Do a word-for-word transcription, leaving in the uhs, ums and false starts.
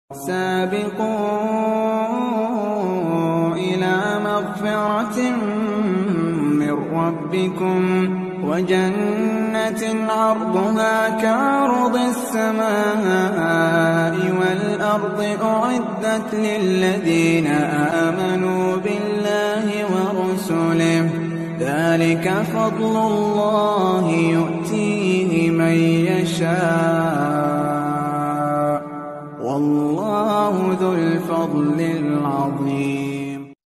سابقوا إلى مغفرة من ربكم وجنة عرضها كعرض السماء والأرض أعدت للذين آمنوا بالله ورسله ذلك فضل الله يؤتيه من يشاء